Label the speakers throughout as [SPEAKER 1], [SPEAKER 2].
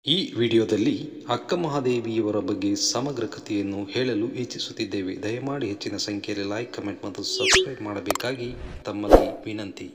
[SPEAKER 1] ಈ ವಿಡಿಯೋದಲ್ಲಿ ಅಕ್ಕ ಮಹಾದೇವಿಯವರ ಬಗ್ಗೆ ಸಮಗ್ರ ಕಥೆಯನ್ನು ಹೇಳಲು ಇಚ್ಛಿಸುತ್ತಿದ್ದೇವೆ. ದಯಮಾಡಿ ಹೆಚ್ಚಿನ ಸಂಖ್ಯೆಯಲ್ಲಿ ಲೈಕ್, ಕಮೆಂಟ್ ಮತ್ತು ಸಬ್ಸ್ಕ್ರೈಬ್ ಮಾಡಬೇಕಾಗಿ ತಮ್ಮಲ್ಲಿ ವಿನಂತಿ.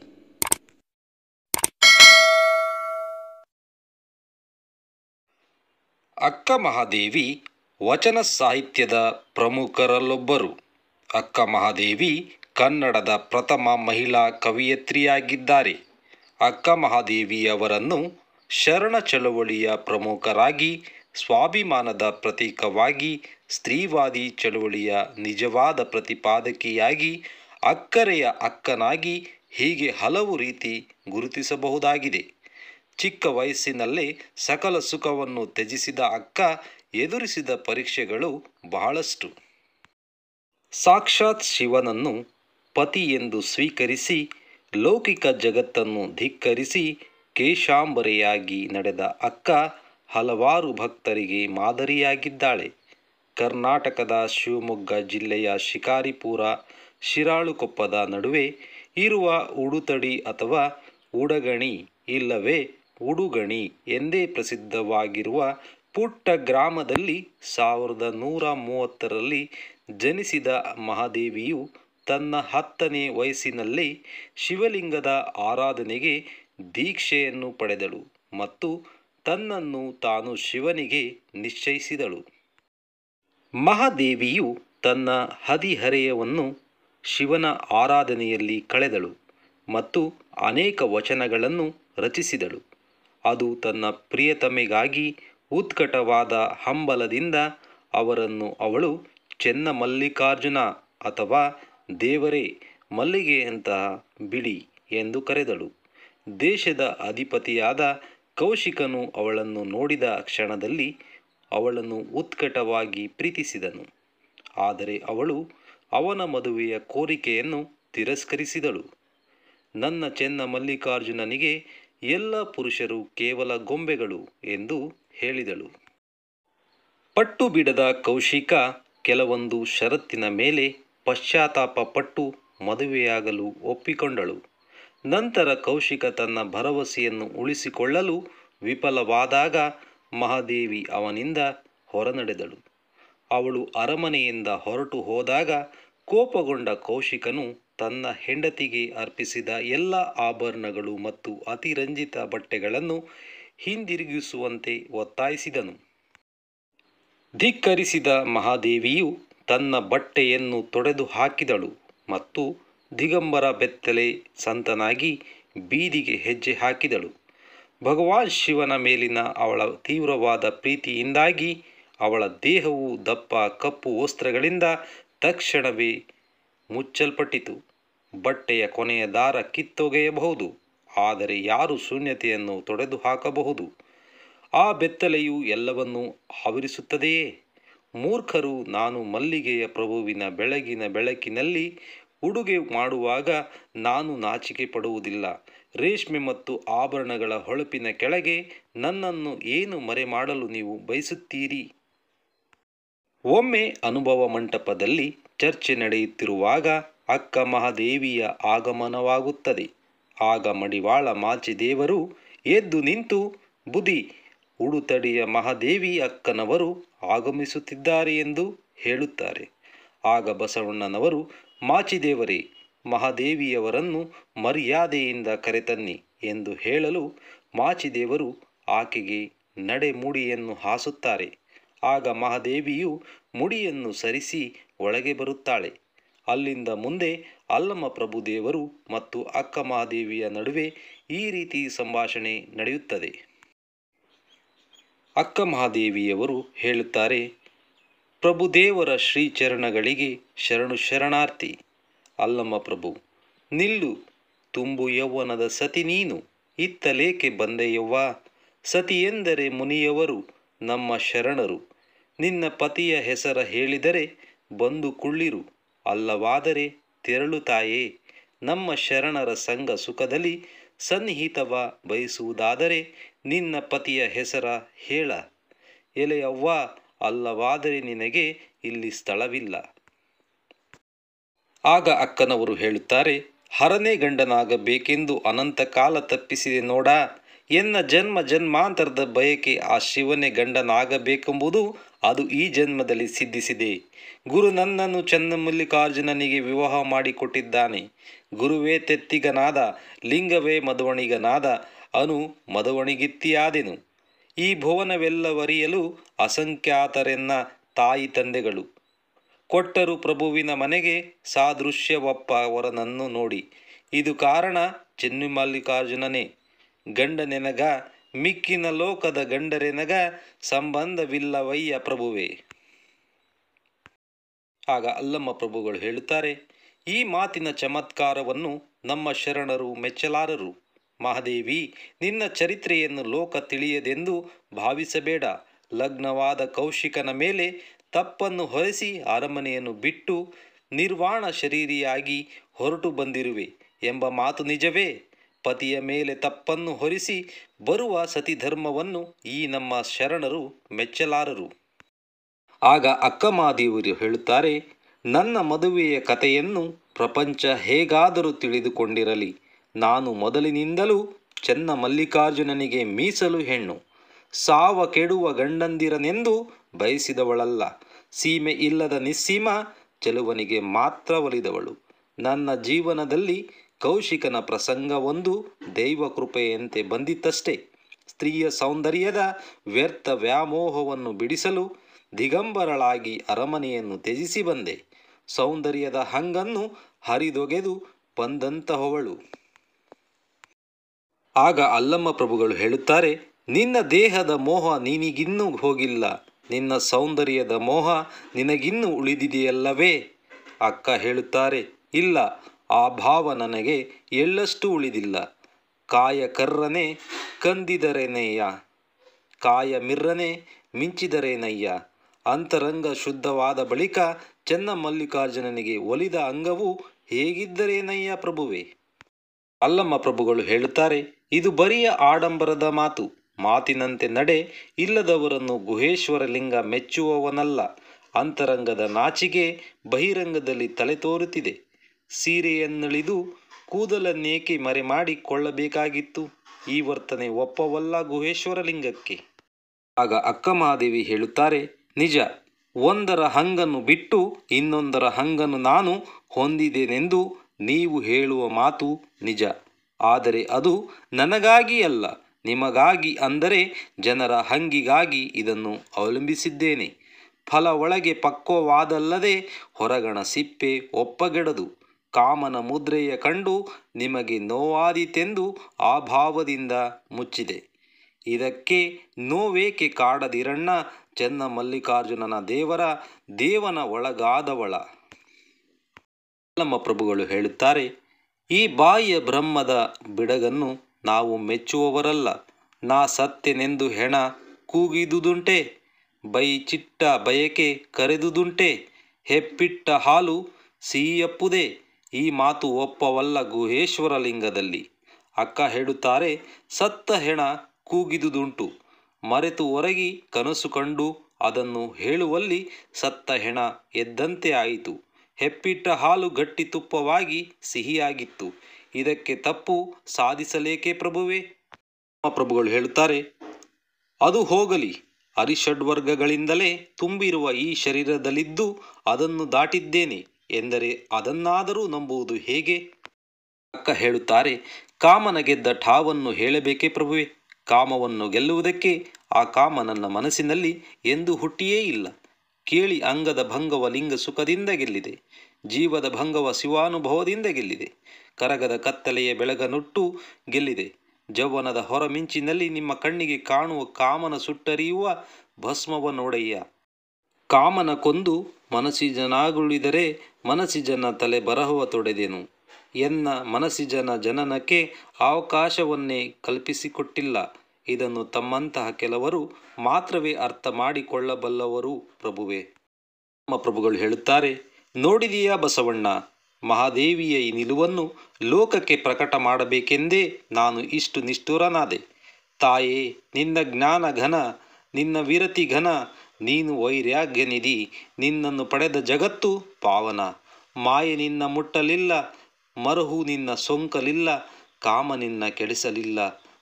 [SPEAKER 1] ಅಕ್ಕ ಮಹಾದೇವಿ ವಚನ ಸಾಹಿತ್ಯದ ಪ್ರಮುಖರಲ್ಲೊಬ್ಬರು. ಅಕ್ಕ ಮಹಾದೇವಿ ಕನ್ನಡದ ಪ್ರಥಮ ಮಹಿಳಾ ಕವಯಿತ್ರಿಯಾಗಿದ್ದಾರೆ. ಅಕ್ಕ ಮಹಾದೇವಿಯವರನ್ನು ಶರಣ ಚಳವಳಿಯ ಪ್ರಮುಖರಾಗಿ, ಸ್ವಾಭಿಮಾನದ ಪ್ರತೀಕವಾಗಿ, ಸ್ತ್ರೀವಾದಿ ಚಳವಳಿಯ ನಿಜವಾದ ಪ್ರತಿಪಾದಕಿಯಾಗಿ, ಅಕ್ಕರೆಯ ಅಕ್ಕನಾಗಿ ಹೀಗೆ ಹಲವು ರೀತಿ ಗುರುತಿಸಬಹುದಾಗಿದೆ. ಚಿಕ್ಕ ವಯಸ್ಸಿನಲ್ಲೇ ಸಕಲ ಸುಖವನ್ನು ತ್ಯಜಿಸಿದ ಅಕ್ಕ ಎದುರಿಸಿದ ಪರೀಕ್ಷೆಗಳು ಬಹಳಷ್ಟು. ಸಾಕ್ಷಾತ್ ಶಿವನನ್ನು ಪತಿ ಎಂದು ಸ್ವೀಕರಿಸಿ, ಲೌಕಿಕ ಜಗತ್ತನ್ನು ಧಿಕ್ಕರಿಸಿ ಕೇಶಾಂಬರೆಯಾಗಿ ನಡೆದ ಅಕ್ಕ ಹಲವಾರು ಭಕ್ತರಿಗೆ ಮಾದರಿಯಾಗಿದ್ದಾಳೆ. ಕರ್ನಾಟಕದ ಶಿವಮೊಗ್ಗ ಜಿಲ್ಲೆಯ ಶಿಕಾರಿಪುರ ಶಿರಾಳಕೊಪ್ಪದ ನಡುವೆ ಇರುವ ಉಡುತಡಿ ಅಥವಾ ಉಡಗಣಿ ಇಲ್ಲವೇ ಉಡುಗಣಿ ಎಂದೇ ಪ್ರಸಿದ್ಧವಾಗಿರುವ ಪುಟ್ಟ ಗ್ರಾಮದಲ್ಲಿ 1930ರಲ್ಲಿ ಜನಿಸಿದ ಮಹಾದೇವಿಯು ತನ್ನ 10ನೇ ವಯಸ್ಸಿನಲ್ಲೇ ಶಿವಲಿಂಗದ ಆರಾಧನೆಗೆ ದೀಕ್ಷೆಯನ್ನು ಪಡೆದಳು ಮತ್ತು ತನ್ನನ್ನು ತಾನು ಶಿವನಿಗೆ ನಿಶ್ಚಯಿಸಿದಳು. ಮಹಾದೇವಿಯು ತನ್ನ ಹದಿಹರೆಯವನ್ನು ಶಿವನ ಆರಾಧನೆಯಲ್ಲಿ ಕಳೆದಳು ಮತ್ತು ಅನೇಕ ವಚನಗಳನ್ನು ರಚಿಸಿದಳು. ಅದು ತನ್ನ ಪ್ರಿಯತಮೆಗಾಗಿ ಉತ್ಕಟವಾದ ಹಂಬಲದಿಂದ ಅವರನ್ನು ಅವಳು ಚೆನ್ನಮಲ್ಲಿಕಾರ್ಜುನ ಅಥವಾ ದೇವರೇ ಮಲ್ಲಿಗೆಯಂತಹ ಬಿಡಿ ಎಂದು ಕರೆದಳು. ದೇಶದ ಅಧಿಪತಿಯಾದ ಕೌಶಿಕನು ಅವಳನ್ನು ನೋಡಿದ ಕ್ಷಣದಲ್ಲಿ ಅವಳನ್ನು ಉತ್ಕಟವಾಗಿ ಪ್ರೀತಿಸಿದನು. ಆದರೆ ಅವಳು ಅವನ ಮದುವೆಯ ಕೋರಿಕೆಯನ್ನು ತಿರಸ್ಕರಿಸಿದಳು. ನನ್ನ ಚೆನ್ನಮಲ್ಲಿಕಾರ್ಜುನನಿಗೆ ಎಲ್ಲ ಪುರುಷರು ಕೇವಲ ಗೊಂಬೆಗಳು ಎಂದು ಹೇಳಿದಳು. ಪಟ್ಟು ಬಿಡದ ಕೌಶಿಕ ಕೆಲವೊಂದು ಷರತ್ತಿನ ಮೇಲೆ ಪಶ್ಚಾತ್ತಾಪ ಪಟ್ಟು ಮದುವೆಯಾಗಲು ಒಪ್ಪಿಕೊಂಡಳು. ನಂತರ ಕೌಶಿಕ ತನ್ನ ಭರವಸೆಯನ್ನು ಉಳಿಸಿಕೊಳ್ಳಲು ವಿಫಲವಾದಾಗ ಮಹಾದೇವಿ ಅವನಿಂದ ಹೊರನಡೆದಳು. ಅವಳು ಅರಮನೆಯಿಂದ ಹೊರಟು ಹೋದಾಗ ಕೋಪಗೊಂಡ ಕೌಶಿಕನು ತನ್ನ ಹೆಂಡತಿಗೆ ಅರ್ಪಿಸಿದ ಎಲ್ಲ ಆಭರಣಗಳು ಮತ್ತು ಅತಿರಂಜಿತ ಬಟ್ಟೆಗಳನ್ನು ಹಿಂದಿರುಗಿಸುವಂತೆ ಒತ್ತಾಯಿಸಿದನು. ಧಿಕ್ಕರಿಸಿದ ಮಹಾದೇವಿಯು ತನ್ನ ಬಟ್ಟೆಯನ್ನು ತೊಡೆದು ಹಾಕಿದಳು ಮತ್ತು ದಿಗಂಬರ ಬೆತ್ತಲೆ ಸಂತನಾಗಿ ಬೀದಿಗೆ ಹೆಜ್ಜೆ ಹಾಕಿದಳು. ಭಗವಾನ್ ಶಿವನ ಮೇಲಿನ ಅವಳ ತೀವ್ರವಾದ ಪ್ರೀತಿಯಿಂದಾಗಿ ಅವಳ ದೇಹವು ದಪ್ಪ ಕಪ್ಪು ವಸ್ತ್ರಗಳಿಂದ ತಕ್ಷಣವೇ ಮುಚ್ಚಲ್ಪಟ್ಟಿತು. ಬಟ್ಟೆಯ ಕೊನೆಯ ದಾರ ಕಿತ್ತೊಗೆಯಬಹುದು, ಆದರೆ ಯಾರು ಶೂನ್ಯತೆಯನ್ನು ತೊಡೆದು ಹಾಕಬಹುದು? ಆ ಬೆತ್ತಲೆಯು ಎಲ್ಲವನ್ನೂ ಆವರಿಸುತ್ತದೆಯೇ? ಮೂರ್ಖರು, ನಾನು ಮಲ್ಲಿಗೆಯ ಪ್ರಭುವಿನ ಬೆಳಗಿನ ಬೆಳಕಿನಲ್ಲಿ ಉಡುಗೆ ಮಾಡುವಾಗ ನಾನು ನಾಚಿಕೆ ಪಡುವುದಿಲ್ಲ. ರೇಷ್ಮೆ ಮತ್ತು ಆಭರಣಗಳ ಹೊಳಪಿನ ಕೆಳಗೆ ನನ್ನನ್ನು ಏನು ಮರೆಮಾಡಲು ನೀವು ಬಯಸುತ್ತೀರಿ? ಒಮ್ಮೆ ಅನುಭವ ಮಂಟಪದಲ್ಲಿ ಚರ್ಚೆ ನಡೆಯುತ್ತಿರುವಾಗ ಅಕ್ಕ ಮಹಾದೇವಿಯ ಆಗಮನವಾಗುತ್ತದೆ. ಆಗ ಮಡಿವಾಳ ಮಾಚಿದೇವರು ಎದ್ದು ನಿಂತು, ಬುದಿ ಉಡುತಡಿಯ ಮಹಾದೇವಿ ಅಕ್ಕನವರು ಆಗಮಿಸುತ್ತಿದ್ದಾರೆ ಎಂದು ಹೇಳುತ್ತಾರೆ. ಆಗ ಬಸವಣ್ಣನವರು, ಮಾಚಿದೇವರೇ, ಮಹಾದೇವಿಯವರನ್ನು ಮರ್ಯಾದೆಯಿಂದ ಕರೆತನ್ನಿ ಎಂದು ಹೇಳಲು ಮಾಚಿದೇವರು ಆಕೆಗೆ ನಡೆ ಮುಡಿಯನ್ನು ಹಾಸುತ್ತಾರೆ. ಆಗ ಮಹಾದೇವಿಯು ಮುಡಿಯನ್ನು ಸರಿಸಿ ಒಳಗೆ ಬರುತ್ತಾಳೆ. ಅಲ್ಲಿಂದ ಮುಂದೆ ಅಲ್ಲಮ ಪ್ರಭುದೇವರು ಮತ್ತು ಅಕ್ಕ ಮಹಾದೇವಿಯ ನಡುವೆ ಈ ರೀತಿ ಸಂಭಾಷಣೆ ನಡೆಯುತ್ತದೆ. ಅಕ್ಕ ಮಹಾದೇವಿಯವರು ಹೇಳುತ್ತಾರೆ, ಪ್ರಭುದೇವರ ಶ್ರೀಚರಣಗಳಿಗೆ ಶರಣು ಶರಣಾರ್ಥಿ. ಅಲ್ಲಮ ಪ್ರಭು, ನಿಲ್ಲು, ತುಂಬು ಯೌವನದ ಸತಿ ನೀನು, ಇತ್ತಲೇಕೆ ಬಂದೆಯವ್ವ? ಸತಿಯೆಂದರೆ ಮುನಿಯವರು ನಮ್ಮ ಶರಣರು. ನಿನ್ನ ಪತಿಯ ಹೆಸರ ಹೇಳಿದರೆ ಬಂದು ಕುಳ್ಳಿರು, ಅಲ್ಲವಾದರೆ ತೆರಳು ತಾಯೇ. ನಮ್ಮ ಶರಣರ ಸಂಘ ಸುಖದಲ್ಲಿ ಸನ್ನಿಹಿತವ ಬಯಸುವುದಾದರೆ ನಿನ್ನ ಪತಿಯ ಹೆಸರ ಹೇಳ. ಎಲೆಯವ್ವ, ಅಲ್ಲವಾದರೆ ನಿನಗೆ ಇಲ್ಲಿ ಸ್ಥಳವಿಲ್ಲ. ಆಗ ಅಕ್ಕನವರು ಹೇಳುತ್ತಾರೆ, ಹರನೇ ಗಂಡನಾಗಬೇಕೆಂದು ಅನಂತ ಕಾಲ ತಪ್ಪಿಸಿದೆ ನೋಡ. ಎನ್ನ ಜನ್ಮ ಜನ್ಮಾಂತರದ ಬಯಕೆ ಆ ಶಿವನೇ ಗಂಡನಾಗಬೇಕೆಂಬುದು ಅದು ಈ ಜನ್ಮದಲ್ಲಿ ಸಿದ್ಧಿಸಿದೆ. ಗುರು ನನ್ನನ್ನು ಚನ್ನಮಲ್ಲಿಕಾರ್ಜುನನಿಗೆ ವಿವಾಹ ಮಾಡಿಕೊಟ್ಟಿದ್ದಾನೆ. ಗುರುವೇ ತೆತ್ತಿಗನಾದ, ಲಿಂಗವೇ ಮದವಣಿಗನಾದ, ಅನು ಮದವಣಿಗಿತ್ತಿಯಾದೆನು. ಈ ಭುವನವೆಲ್ಲವರಿಯಲು ಅಸಂಖ್ಯಾತರೆನ್ನ ತಾಯಿ ತಂದೆಗಳು. ಕೊಟ್ಟರು ಪ್ರಭುವಿನ ಮನೆಗೆ ಸಾದೃಶ್ಯವಪ್ಪ ವರನನ್ನು ನೋಡಿ. ಇದು ಕಾರಣ ಚನ್ನಮಲ್ಲಿಕಾರ್ಜುನನೇ. ಗಂಡನೆನಗ ಮಿಕ್ಕಿನ ಲೋಕದ ಗಂಡರೆನಗ ಸಂಬಂಧವಿಲ್ಲವಯ್ಯ ಪ್ರಭುವೇ. ಆಗ ಅಲ್ಲಮ್ಮ ಪ್ರಭುಗಳು ಹೇಳುತ್ತಾರೆ, ಈ ಮಾತಿನ ಚಮತ್ಕಾರವನ್ನು ನಮ್ಮ ಶರಣರು ಮೆಚ್ಚಲಾರರು. ಮಹಾದೇವಿ, ನಿನ್ನ ಚರಿತ್ರೆಯನ್ನು ಲೋಕ ತಿಳಿಯದೆಂದು ಭಾವಿಸಬೇಡ. ಲಗ್ನವಾದ ಕೌಶಿಕನ ಮೇಲೆ ತಪ್ಪನ್ನು ಹೊರಿಸಿ ಅರಮನೆಯನ್ನು ಬಿಟ್ಟು ನಿರ್ವಾಣ ಶರೀರಿಯಾಗಿ ಹೊರಟು ಬಂದಿರುವೆ ಎಂಬ ಮಾತು ನಿಜವೇ? ಪತಿಯ ಮೇಲೆ ತಪ್ಪನ್ನು ಹೊರಿಸಿ ಬರುವ ಸತಿಧರ್ಮವನ್ನು ಈ ನಮ್ಮ ಶರಣರು ಮೆಚ್ಚಲಾರರು. ಆಗ ಅಕ್ಕಮಹಾದೇವಿಯರು ಹೇಳುತ್ತಾರೆ, ನನ್ನ ಮದುವೆಯ ಕಥೆಯನ್ನು ಪ್ರಪಂಚ ಹೇಗಾದರೂ ತಿಳಿದುಕೊಂಡಿರಲಿ. ನಾನು ಮೊದಲಿನಿಂದಲೂ ಚನ್ನಮಲ್ಲಿಕಾರ್ಜುನನಿಗೆ ಮೀಸಲು ಹೆಣ್ಣು. ಸಾವ ಕೆಡುವ ಗಂಡಂದಿರನೆಂದು ಬಯಸಿದವಳಲ್ಲ. ಸೀಮೆ ಇಲ್ಲದ ನಿಸ್ಸೀಮ ಚೆಲುವನಿಗೆ ಮಾತ್ರ ಒಲಿದವಳು. ನನ್ನ ಜೀವನದಲ್ಲಿ ಕೌಶಿಕನ ಪ್ರಸಂಗವೊಂದು ದೈವ ಕೃಪೆಯಂತೆ ಬಂದಿತ್ತಷ್ಟೇ. ಸ್ತ್ರೀಯ ಸೌಂದರ್ಯದ ವ್ಯರ್ಥ ವ್ಯಾಮೋಹವನ್ನು ಬಿಡಿಸಲು ದಿಗಂಬರಳಾಗಿ ಅರಮನೆಯನ್ನು ತ್ಯಜಿಸಿ ಬಂದೆ. ಸೌಂದರ್ಯದ ಹಂಗನ್ನು ಹರಿದೊಗೆದು ಬಂದಂತಹವಳು. ಆಗ ಅಲ್ಲಮ್ಮ ಪ್ರಭುಗಳು ಹೇಳುತ್ತಾರೆ, ನಿನ್ನ ದೇಹದ ಮೋಹ ನಿನಗಿನ್ನೂ ಹೋಗಿಲ್ಲ. ನಿನ್ನ ಸೌಂದರ್ಯದ ಮೋಹ ನಿನಗಿನ್ನೂ ಉಳಿದಿದೆಯಲ್ಲವೇ? ಅಕ್ಕ ಹೇಳುತ್ತಾರೆ, ಇಲ್ಲ, ಆ ಭಾವ ನನಗೆ ಎಳ್ಳಷ್ಟು ಉಳಿದಿಲ್ಲ. ಕಾಯ ಕರ್ರನೆ ಕಂದಿದರೇನಯ್ಯ, ಕಾಯ ಮಿರ್ರನೆ ಮಿಂಚಿದರೇನಯ್ಯ. ಅಂತರಂಗ ಶುದ್ಧವಾದ ಬಳಿಕ ಚನ್ನಮಲ್ಲಿಕಾರ್ಜುನನಿಗೆ ಒಲಿದ ಅಂಗವು ಹೇಗಿದ್ದರೇನಯ್ಯ ಪ್ರಭುವೇ. ಅಲ್ಲಮ್ಮ ಪ್ರಭುಗಳು ಹೇಳುತ್ತಾರೆ, ಇದು ಬರಿಯ ಆಡಂಬರದ ಮಾತು. ಮಾತಿನಂತೆ ನಡೆ ಇಲ್ಲದವರನ್ನು ಗುಹೇಶ್ವರ ಲಿಂಗ ಮೆಚ್ಚುವವನಲ್ಲ. ಅಂತರಂಗದ ನಾಚಿಗೆ ಬಹಿರಂಗದಲ್ಲಿ ತಲೆ ತೋರುತ್ತಿದೆ. ಸೀರೆಯನ್ನಿಳಿದು ಕೂದಲನ್ನೇಕೆ ಮರೆಮಾಡಿಕೊಳ್ಳಬೇಕಾಗಿತ್ತು? ಈ ವರ್ತನೆ ಒಪ್ಪವಲ್ಲ ಗುಹೇಶ್ವರ ಲಿಂಗಕ್ಕೆ. ಆಗ ಅಕ್ಕಮಹಾದೇವಿ ಹೇಳುತ್ತಾರೆ, ನಿಜ, ಒಂದರ ಹಂಗನ್ನು ಬಿಟ್ಟು ಇನ್ನೊಂದರ ಹಂಗನ್ನು ನಾನು ಹೊಂದಿದೆನೆಂದು ನೀವು ಹೇಳುವ ಮಾತು ನಿಜ. ಆದರೆ ಅದು ನನಗಾಗಿ ಅಲ್ಲ, ನಿಮಗಾಗಿ, ಅಂದರೆ ಜನರ ಹಂಗಿಗಾಗಿ ಇದನ್ನು ಅವಲಂಬಿಸಿದ್ದೇನೆ. ಫಲ ಒಳಗೆ ಪಕ್ವವಾದಲ್ಲದೆ ಹೊರಗಣ ಸಿಪ್ಪೆ ಒಪ್ಪಗೆಡದು. ಕಾಮನ ಮುದ್ರೆಯ ಕಂಡು ನಿಮಗೆ ನೋವಾದೀತೆಂದು ಆ ಭಾವದಿಂದ ಮುಚ್ಚಿದೆ. ಇದಕ್ಕೆ ನೋವೇಕೆ ಕಾಡದಿರಣ್ಣ, ಚನ್ನಮಲ್ಲಿಕಾರ್ಜುನನ ದೇವನ ಒಳಗಾದವಳ. ಅಲ್ಲಮ್ಮ ಪ್ರಭುಗಳು ಹೇಳುತ್ತಾರೆ, ಈ ಬಾಹ್ಯ ಬ್ರಹ್ಮದ ಬಿಡಗನ್ನು ನಾವು ಮೆಚ್ಚುವವರಲ್ಲ. ನಾ ಸತ್ಯನೆಂದು ಹೆಣ ಕೂಗಿದುದುಂಟೆ, ಬೈಚಿಟ್ಟ ಬಯಕೆ ಕರೆದುದುಂಟೆ, ಹೆಪ್ಪಿಟ್ಟ ಹಾಲು ಸಿಹಿಯಪ್ಪುದೇ. ಈ ಮಾತು ಒಪ್ಪವಲ್ಲ ಗುಹೇಶ್ವರ ಲಿಂಗದಲ್ಲಿ. ಅಕ್ಕ ಹೇಳುತ್ತಾರೆ, ಸತ್ತ ಹೆಣ ಕೂಗಿದುದುಂಟು. ಮರೆತು ಒರಗಿ ಕನಸು ಕಂಡು ಅದನ್ನು ಹೇಳುವಲ್ಲಿ ಸತ್ತ ಹೆಣ ಎದ್ದಂತೆ ಆಯಿತು. ಹೆಪ್ಪಿಟ್ಟ ಹಾಲು ಗಟ್ಟಿ ತುಪ್ಪವಾಗಿ ಸಿಹಿಯಾಗಿತ್ತು. ಇದಕ್ಕೆ ತಪ್ಪು ಸಾಧಿಸಲೇಕೆ ಪ್ರಭುವೇ? ಪ್ರಭುಗಳು ಹೇಳುತ್ತಾರೆ, ಅದು ಹೋಗಲಿ. ಅರಿಷಡ್ವರ್ಗಗಳಿಂದಲೇ ತುಂಬಿರುವ ಈ ಶರೀರದಲ್ಲಿದ್ದು ಅದನ್ನು ದಾಟಿದ್ದೇನೆ ಎಂದರೆ ಅದನ್ನಾದರೂ ನಂಬುವುದು ಹೇಗೆ? ಅಕ್ಕ ಹೇಳುತ್ತಾರೆ, ಕಾಮನ ಗೆದ್ದ ಠಾವನ್ನು ಹೇಳಬೇಕೇ ಪ್ರಭುವೇ? ಕಾಮವನ್ನು ಗೆಲ್ಲುವುದಕ್ಕೆ ಆ ಕಾಮ ನನ್ನ ಮನಸ್ಸಿನಲ್ಲಿ ಎಂದೂ ಹುಟ್ಟಿಯೇ ಇಲ್ಲ. ಕೇಳಿ, ಅಂಗದ ಭಂಗವ ಲಿಂಗ ಸುಖದಿಂದ ಗೆಲ್ಲಿದೆ. ಜೀವದ ಭಂಗವ ಶಿವಾನುಭವದಿಂದ ಗೆಲ್ಲಿದೆ. ಕರಗದ ಕತ್ತಲೆಯ ಬೆಳಗನುಟ್ಟು ಗೆಲ್ಲಿದೆ. ಜೌವನದ ಹೊರಮಿಂಚಿನಲ್ಲಿ ನಿಮ್ಮ ಕಣ್ಣಿಗೆ ಕಾಣುವ ಕಾಮನ ಸುಟ್ಟರಿಯುವ ಭಸ್ಮವ ನೋಡಯ್ಯ. ಕಾಮನ ಕೊಂದು ಮನಸ್ಸಿಜನಾಗುಳಿದರೆ ಮನಸ್ಸಿಜನ ತಲೆ ಬರಹವ ತೊಡೆದೆನು. ಎನ್ನ ಮನಸ್ಸಿಜನ ಜನನಕ್ಕೆ ಅವಕಾಶವನ್ನೇ ಕಲ್ಪಿಸಿಕೊಟ್ಟಿಲ್ಲ. ಇದನ್ನು ತಮ್ಮಂತಹ ಕೆಲವರು ಮಾತ್ರವೇ ಅರ್ಥ ಮಾಡಿಕೊಳ್ಳಬಲ್ಲವರು ಪ್ರಭುವೇ. ನಮ್ಮ ಪ್ರಭುಗಳು ಹೇಳುತ್ತಾರೆ, ನೋಡಿದೆಯಾ ಬಸವಣ್ಣ, ಮಹಾದೇವಿಯ ಈ ನಿಲುವನ್ನು ಲೋಕಕ್ಕೆ ಪ್ರಕಟ ಮಾಡಬೇಕೆಂದೇ ನಾನು ಇಷ್ಟು ನಿಷ್ಠುರನಾದೆ. ತಾಯೇ, ನಿನ್ನ ಜ್ಞಾನ ಘನ, ನಿನ್ನ ವಿರತಿ ಘನ, ನೀನು ವೈರಾಗ್ಯ ನಿಧಿ. ನಿನ್ನನ್ನು ಪಡೆದ ಜಗತ್ತು ಪಾವನ. ಮಾಯೆ ನಿನ್ನ ಮುಟ್ಟಲಿಲ್ಲ, ಮರುಹು ನಿನ್ನ ಸೋಂಕಲಿಲ್ಲ, ಕಾಮ ನಿನ್ನ ಕೆಡಿಸಲಿಲ್ಲ.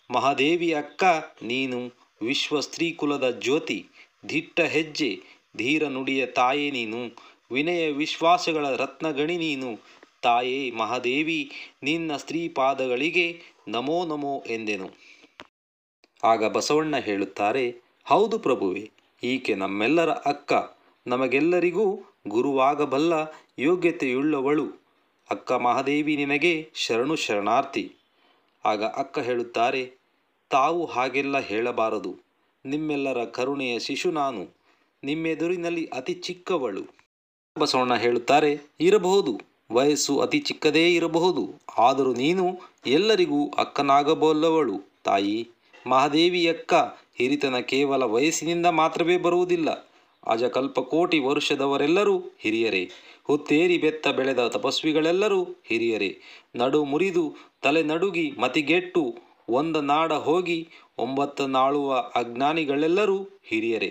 [SPEAKER 1] ಮಹಾದೇವಿ ಅಕ್ಕ ನೀನು ವಿಶ್ವ ಸ್ತ್ರೀಕುಲದ ಜ್ಯೋತಿ, ದಿಟ್ಟ ಹೆಜ್ಜೆ ಧೀರ ನುಡಿಯ ತಾಯೇ ನೀನು, ವಿನಯ ವಿಶ್ವಾಸಗಳ ರತ್ನಗಣಿ ನೀನು. ತಾಯೇ ಮಹಾದೇವಿ ನಿನ್ನ ಸ್ತ್ರೀಪಾದಗಳಿಗೆ ನಮೋ ನಮೋ ಎಂದೆನು. ಆಗ ಬಸವಣ್ಣ ಹೇಳುತ್ತಾರೆ, ಹೌದು ಪ್ರಭುವೆ, ಈಕೆ ನಮ್ಮೆಲ್ಲರ ಅಕ್ಕ, ನಮಗೆಲ್ಲರಿಗೂ ಗುರುವಾಗಬಲ್ಲ ಯೋಗ್ಯತೆಯುಳ್ಳವಳು. ಅಕ್ಕ ಮಹಾದೇವಿ ನಿನಗೆ ಶರಣು ಶರಣಾರ್ಥಿ. ಆಗ ಅಕ್ಕ ಹೇಳುತ್ತಾರೆ, ತಾವು ಹಾಗೆಲ್ಲ ಹೇಳಬಾರದು. ನಿಮ್ಮೆಲ್ಲರ ಕರುಣೆಯ ಶಿಶು ನಾನು, ನಿಮ್ಮೆದುರಿನಲ್ಲಿ ಅತಿ ಚಿಕ್ಕವಳು. ಬಸವಣ್ಣ ಹೇಳುತ್ತಾರೆ, ಇರಬಹುದು, ವಯಸ್ಸು ಅತಿ ಚಿಕ್ಕದೇ ಇರಬಹುದು, ಆದರೂ ನೀನು ಎಲ್ಲರಿಗೂ ಅಕ್ಕನಾಗಬಲ್ಲವಳು ತಾಯಿ. ಮಹಾದೇವಿಯಕ್ಕ ಹಿರಿತನ ಕೇವಲ ವಯಸ್ಸಿನಿಂದ ಮಾತ್ರವೇ ಬರುವುದಿಲ್ಲ. ಅಜಕಲ್ಪಕೋಟಿ ವರುಷದವರೆಲ್ಲರೂ ಹಿರಿಯರೇ, ಹುತ್ತೇರಿ ಬೆತ್ತ ಬೆಳೆದ ತಪಸ್ವಿಗಳೆಲ್ಲರೂ ಹಿರಿಯರೇ, ನಡು ಮುರಿದು ತಲೆ ನಡುಗಿ ಮತಿಗೆಟ್ಟು ಒಂದ ನಾಡ ಹೋಗಿ 9 ನಾಳುವ ಅಜ್ಞಾನಿಗಳೆಲ್ಲರೂ ಹಿರಿಯರೇ.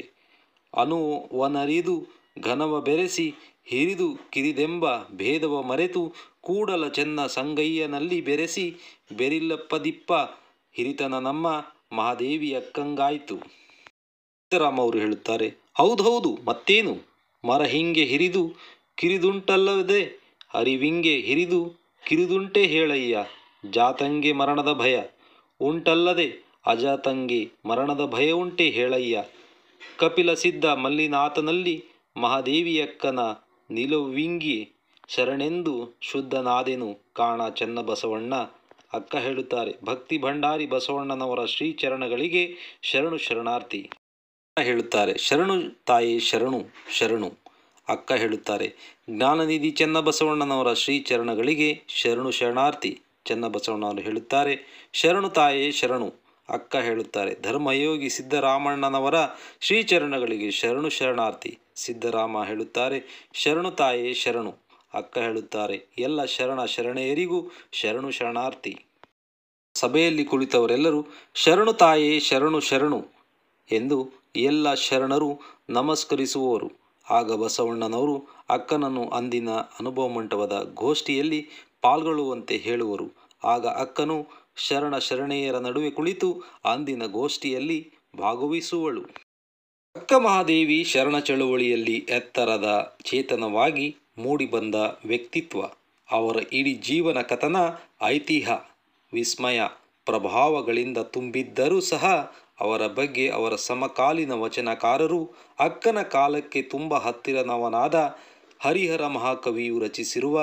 [SPEAKER 1] ಅನುವನರಿದು ಘನವ ಬೆರೆಸಿ ಹಿರಿದು ಕಿರಿದೆಂಬ ಭೇದವ ಮರೆತು ಕೂಡಲ ಚೆನ್ನ ಸಂಗಯ್ಯನಲ್ಲಿ ಬೆರೆಸಿ ಬೆರಿಲ್ಲಪ್ಪದಿಪ್ಪ ಹಿರಿತನ ನಮ್ಮ ಮಹಾದೇವಿ ಅಕ್ಕಂಗಾಯ್ತು. ಸಿದ್ದರಾಮ ಅವರು ಹೇಳುತ್ತಾರೆ, ಹೌದೌದು ಮತ್ತೇನು, ಮರ ಹಿಂಗೆ ಹಿರಿದು ಕಿರಿದುಂಟಲ್ಲದೆ ಅರಿವಿಂಗೆ ಹಿರಿದು ಕಿರಿದುಂಟೆ ಹೇಳಯ್ಯ. ಜಾತಂಗೆ ಮರಣದ ಭಯ ಉಂಟಲ್ಲದೆ ಅಜಾತಂಗೆ ಮರಣದ ಭಯ ಉಂಟೆ ಹೇಳಯ್ಯ. ಕಪಿಲ ಸಿದ್ಧ ಮಲ್ಲಿನಾಥನಲ್ಲಿ ಮಹಾದೇವಿಯಕ್ಕನ ನಿಲುವಿಂಗಿ ಶರಣೆಂದು ಶುದ್ಧನಾದೆನು ಕಾಣ ಚೆನ್ನಬಸವಣ್ಣ. ಅಕ್ಕ ಹೇಳುತ್ತಾರೆ, ಭಕ್ತಿ ಭಂಡಾರಿ ಬಸವಣ್ಣನವರ ಶ್ರೀಚರಣಗಳಿಗೆ ಶರಣು ಶರಣಾರ್ಥಿ. ಹೇಳುತ್ತಾರೆ, ಶರಣು ತಾಯೇ ಶರಣು ಶರಣು. ಅಕ್ಕ ಹೇಳುತ್ತಾರೆ, ಜ್ಞಾನನಿಧಿ ಚೆನ್ನಬಸವಣ್ಣನವರ ಶ್ರೀಚರಣಗಳಿಗೆ ಶರಣು ಶರಣಾರ್ಥಿ. ಚೆನ್ನಬಸವಣ್ಣವರು ಹೇಳುತ್ತಾರೆ, ಶರಣು ತಾಯೇ ಶರಣು. ಅಕ್ಕ ಹೇಳುತ್ತಾರೆ, ಧರ್ಮಯೋಗಿ ಸಿದ್ದರಾಮಣ್ಣನವರ ಶ್ರೀಚರಣಗಳಿಗೆ ಶರಣು ಶರಣಾರ್ಥಿ. ಸಿದ್ದರಾಮ ಹೇಳುತ್ತಾರೆ, ಶರಣು ತಾಯೇ ಶರಣು. ಅಕ್ಕ ಹೇಳುತ್ತಾರೆ, ಎಲ್ಲ ಶರಣ ಶರಣೆಯರಿಗೂ ಶರಣು ಶರಣಾರ್ಥಿ. ಸಭೆಯಲ್ಲಿ ಕುಳಿತವರೆಲ್ಲರೂ ಶರಣು ತಾಯೇ ಶರಣು ಶರಣು ಎಂದು ಎಲ್ಲ ಶರಣರು ನಮಸ್ಕರಿಸುವವರು. ಆಗ ಬಸವಣ್ಣನವರು ಅಕ್ಕನನ್ನು ಅಂದಿನ ಅನುಭವ ಮಂಟಪದ ಗೋಷ್ಠಿಯಲ್ಲಿ ಪಾಲ್ಗೊಳ್ಳುವಂತೆ ಹೇಳುವರು. ಆಗ ಅಕ್ಕನು ಶರಣ ಶರಣೆಯರ ನಡುವೆ ಕುಳಿತು ಅಂದಿನ ಗೋಷ್ಠಿಯಲ್ಲಿ ಭಾಗವಹಿಸುವಳು. ಅಕ್ಕ ಮಹಾದೇವಿ ಶರಣ ಚಳುವಳಿಯಲ್ಲಿ ಎತ್ತರದ ಚೇತನವಾಗಿ ಮೂಡಿಬಂದ ವ್ಯಕ್ತಿತ್ವ. ಅವರ ಇಡೀ ಜೀವನ ಕಥನ ಐತಿಹ್ಯ ವಿಸ್ಮಯ ಪ್ರಭಾವಗಳಿಂದ ತುಂಬಿದ್ದರೂ ಸಹ ಅವರ ಬಗ್ಗೆ ಅವರ ಸಮಕಾಲೀನ ವಚನಕಾರರು ಅಕ್ಕನ ಕಾಲಕ್ಕೆ ತುಂಬ ಹತ್ತಿರನವನಾದ ಹರಿಹರ ಮಹಾಕವಿಯು ರಚಿಸಿರುವ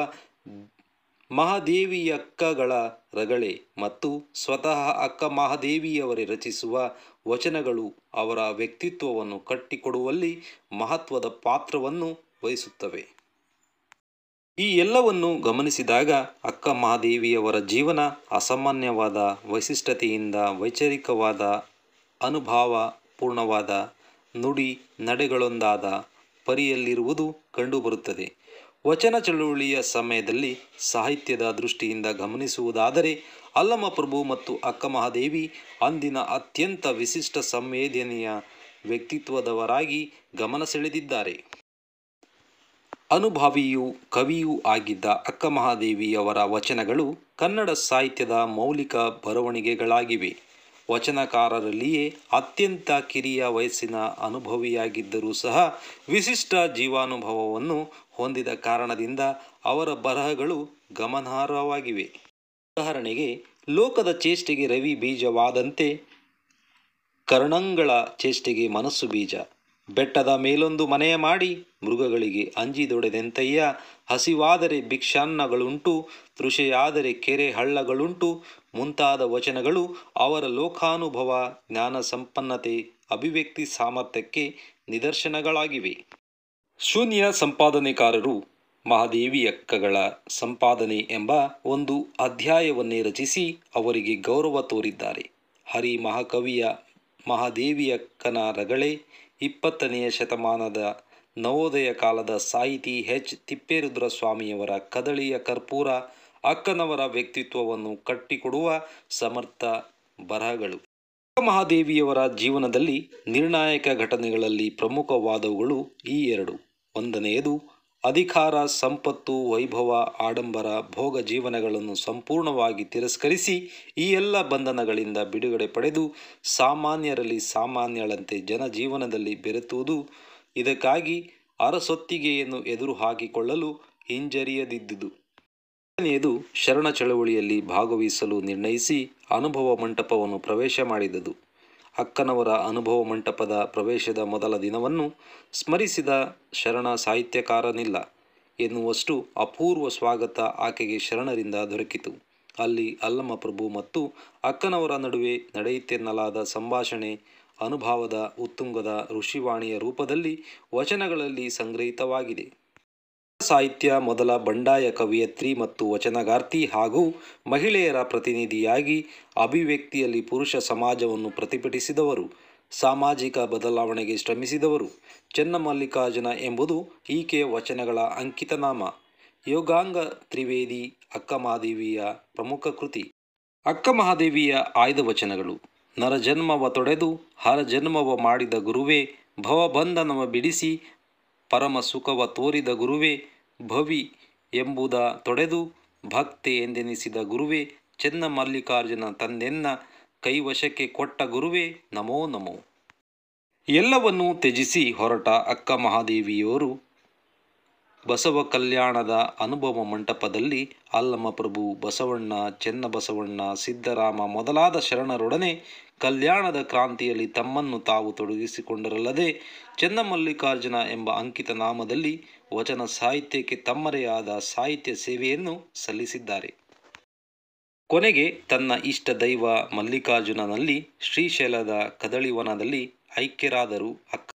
[SPEAKER 1] ಮಹಾದೇವಿಯಕ್ಕಗಳ ರಗಳೆ ಮತ್ತು ಸ್ವತಃ ಅಕ್ಕ ಮಹಾದೇವಿಯವರೇ ರಚಿಸುವ ವಚನಗಳು ಅವರ ವ್ಯಕ್ತಿತ್ವವನ್ನು ಕಟ್ಟಿಕೊಡುವಲ್ಲಿ ಮಹತ್ವದ ಪಾತ್ರವನ್ನು ವಹಿಸುತ್ತವೆ. ಈ ಎಲ್ಲವನ್ನು ಗಮನಿಸಿದಾಗ ಅಕ್ಕ ಮಹಾದೇವಿಯವರ ಜೀವನ ಅಸಾಮಾನ್ಯವಾದ ವೈಶಿಷ್ಟ್ಯತೆಯಿಂದ ವೈಚಾರಿಕವಾದ ಅನುಭವ ಪೂರ್ಣವಾದ ನುಡಿ ನಡೆಗಳೊಂದಾದ ಪರಿಯಲ್ಲಿರುವುದು ಕಂಡುಬರುತ್ತದೆ. ವಚನ ಚಳುವಳಿಯ ಸಮಯದಲ್ಲಿ ಸಾಹಿತ್ಯದ ದೃಷ್ಟಿಯಿಂದ ಗಮನಿಸುವುದಾದರೆ ಅಲ್ಲಮಪ್ರಭು ಮತ್ತು ಅಕ್ಕ ಮಹಾದೇವಿ ಅಂದಿನ ಅತ್ಯಂತ ವಿಶಿಷ್ಟ ಸಂವೇದನೆಯ ವ್ಯಕ್ತಿತ್ವದವರಾಗಿ ಗಮನ ಸೆಳೆದಿದ್ದಾರೆ. ಅನುಭಾವಿಯೂ ಕವಿಯೂ ಆಗಿದ್ದ ಅಕ್ಕ ಮಹಾದೇವಿಯವರ ವಚನಗಳು ಕನ್ನಡ ಸಾಹಿತ್ಯದ ಮೌಲಿಕ ಬರವಣಿಗೆಗಳಾಗಿವೆ. ವಚನಕಾರರಲ್ಲಿಯೇ ಅತ್ಯಂತ ಕಿರಿಯ ವಯಸ್ಸಿನ ಅನುಭವಿಯಾಗಿದ್ದರೂ ಸಹ ವಿಶಿಷ್ಟ ಜೀವಾನುಭವವನ್ನು ಹೊಂದಿದ ಕಾರಣದಿಂದ ಅವರ ಬರಹಗಳು ಗಮನಾರ್ಹವಾಗಿವೆ. ಉದಾಹರಣೆಗೆ, ಲೋಕದ ಚೇಷ್ಟೆಗೆ ರವಿ ಬೀಜವಾದಂತೆ ಕರ್ಣಂಗಳ ಚೇಷ್ಟೆಗೆ ಮನಸ್ಸು ಬೀಜ, ಬೆಟ್ಟದ ಮೇಲೊಂದು ಮನೆಯ ಮಾಡಿ ಮೃಗಗಳಿಗೆ ಅಂಜಿದೊಡೆದೆಂತಯ್ಯ, ಹಸಿವಾದರೆ ಭಿಕ್ಷಾನ್ನಗಳುಂಟು, ತೃಷೆಯಾದರೆ ಕೆರೆ ಹಳ್ಳಗಳುಂಟು ಮುಂತಾದ ವಚನಗಳು ಅವರ ಲೋಕಾನುಭವ, ಜ್ಞಾನ ಸಂಪನ್ನತೆ, ಅಭಿವ್ಯಕ್ತಿ ಸಾಮರ್ಥ್ಯಕ್ಕೆ ನಿದರ್ಶನಗಳಾಗಿವೆ. ಶೂನ್ಯ ಸಂಪಾದನೆಕಾರರು ಮಹಾದೇವಿಯಕ್ಕಗಳ ಸಂಪಾದನೆ ಎಂಬ ಒಂದು ಅಧ್ಯಾಯವನ್ನೇ ರಚಿಸಿ ಅವರಿಗೆ ಗೌರವ ತೋರಿದ್ದಾರೆ. ಹರಿ ಮಹಾಕವಿಯ ಮಹಾದೇವಿಯಕ್ಕನ ರಗಳೆ 20ನೇ ಶತಮಾನದ ನವೋದಯ ಕಾಲದ ಸಾಹಿತಿ ಎಚ್. ತಿಪ್ಪೇರುದ್ರಸ್ವಾಮಿಯವರ ಕದಳಿಯ ಕರ್ಪೂರ ಅಕ್ಕನವರ ವ್ಯಕ್ತಿತ್ವವನ್ನು ಕಟ್ಟಿಕೊಡುವ ಸಮರ್ಥ ಬರಹಗಳು. ಅಕ್ಕ ಮಹಾದೇವಿಯವರ ಜೀವನದಲ್ಲಿ ನಿರ್ಣಾಯಕ ಘಟನೆಗಳಲ್ಲಿ ಪ್ರಮುಖವಾದವುಗಳು ಈ ಎರಡು. ಒಂದನೆಯದು ಅಧಿಕಾರ, ಸಂಪತ್ತು, ವೈಭವ, ಆಡಂಬರ, ಭೋಗ ಜೀವನಗಳನ್ನು ಸಂಪೂರ್ಣವಾಗಿ ತಿರಸ್ಕರಿಸಿ ಈ ಎಲ್ಲ ಬಂಧನಗಳಿಂದ ಬಿಡುಗಡೆ ಪಡೆದು ಸಾಮಾನ್ಯರಲ್ಲಿ ಸಾಮಾನ್ಯಳಂತೆ ಜನಜೀವನದಲ್ಲಿ ಬೆರೆತುವುದು. ಇದಕ್ಕಾಗಿ ಅರಸೊತ್ತಿಗೆಯನ್ನು ಎದುರು ಹಾಕಿಕೊಳ್ಳಲು ಹಿಂಜರಿಯದಿದ್ದುದು. ಎರಡನೆಯದು, ಶರಣ ಚಳವಳಿಯಲ್ಲಿ ಭಾಗವಹಿಸಲು ನಿರ್ಣಯಿಸಿ ಅನುಭವ ಮಂಟಪವನ್ನು ಪ್ರವೇಶ ಮಾಡಿದುದು. ಅಕ್ಕನವರ ಅನುಭವ ಮಂಟಪದ ಪ್ರವೇಶದ ಮೊದಲ ದಿನವನ್ನು ಸ್ಮರಿಸಿದ ಶರಣ ಸಾಹಿತ್ಯಕಾರನಿಲ್ಲ ಎನ್ನುವಷ್ಟು ಅಪೂರ್ವ ಸ್ವಾಗತ ಆಕೆಗೆ ಶರಣರಿಂದ ದೊರಕಿತು. ಅಲ್ಲಿ ಅಲ್ಲಮಪ್ರಭು ಮತ್ತು ಅಕ್ಕನವರ ನಡುವೆ ನಡೆಯಿತೆನ್ನಲಾದ ಸಂಭಾಷಣೆ ಅನುಭವದ ಉತ್ತುಂಗದ ಋಷಿವಾಣಿಯ ರೂಪದಲ್ಲಿ ವಚನಗಳಲ್ಲಿ ಸಂಗ್ರಹಿತವಾಗಿದೆ. ಸಾಹಿತ್ಯ ಮೊದಲ ಬಂಡಾಯ ಕವಯತ್ರಿ ಮತ್ತು ವಚನಗಾರ್ತಿ ಹಾಗೂ ಮಹಿಳೆಯರ ಪ್ರತಿನಿಧಿಯಾಗಿ ಅಭಿವ್ಯಕ್ತಿಯಲ್ಲಿ ಪುರುಷ ಸಮಾಜವನ್ನು ಪ್ರತಿಭಟಿಸಿದವರು, ಸಾಮಾಜಿಕ ಬದಲಾವಣೆಗೆ ಶ್ರಮಿಸಿದವರು. ಚೆನ್ನಮಲ್ಲಿಕಾರ್ಜುನ ಎಂಬುದು ಈಕೆಯ ವಚನಗಳ ಅಂಕಿತನಾಮ. ಯೋಗಾಂಗ ತ್ರಿವೇದಿ ಅಕ್ಕಮಹಾದೇವಿಯ ಪ್ರಮುಖ ಕೃತಿ. ಅಕ್ಕಮಹಾದೇವಿಯ ಆಯ್ದ ವಚನಗಳು: ನರಜನ್ಮವ ತೊಡೆದು ಹರಜನ್ಮವ ಮಾಡಿದ ಗುರುವೇ, ಭವಬಂಧನವ ಬಿಡಿಸಿ ಪರಮ ಸುಖವ ತೋರಿದ ಗುರುವೇ, ಭವಿ ಎಂಬುದ ತೊಡೆದು ಭಕ್ತೆ ಎಂದೆನಿಸಿದ ಗುರುವೇ, ಚೆನ್ನಮಲ್ಲಿಕಾರ್ಜುನ ತಂದೆನ್ನ ಕೈವಶಕ್ಕೆ ಕೊಟ್ಟ ಗುರುವೇ, ನಮೋ ನಮೋ. ಎಲ್ಲವನ್ನೂ ತ್ಯಜಿಸಿ ಹೊರಟ ಅಕ್ಕಮಹಾದೇವಿಯವರು ಬಸವ ಕಲ್ಯಾಣದ ಅನುಭವ ಮಂಟಪದಲ್ಲಿ ಅಲ್ಲಮಪ್ರಭು, ಬಸವಣ್ಣ, ಚೆನ್ನಬಸವಣ್ಣ, ಸಿದ್ದರಾಮ ಮೊದಲಾದ ಶರಣರೊಡನೆ ಕಲ್ಯಾಣದ ಕ್ರಾಂತಿಯಲ್ಲಿ ತಮ್ಮನ್ನು ತಾವು ತೊಡಗಿಸಿಕೊಂಡರಲ್ಲದೆ ಚೆನ್ನಮಲ್ಲಿಕಾರ್ಜುನ ಎಂಬ ಅಂಕಿತ ನಾಮದಲ್ಲಿ ವಚನ ಸಾಹಿತ್ಯಕ್ಕೆ ತಮ್ಮದೇ ಆದ ಸಾಹಿತ್ಯ ಸೇವೆಯನ್ನು ಸಲ್ಲಿಸಿದ್ದಾರೆ. ಕೊನೆಗೆ ತನ್ನ ಇಷ್ಟ ದೈವ ಮಲ್ಲಿಕಾರ್ಜುನನಲ್ಲಿ ಶ್ರೀಶೈಲದ ಕದಳಿವನದಲ್ಲಿ ಐಕ್ಯರಾದರು ಅಕ್ಕ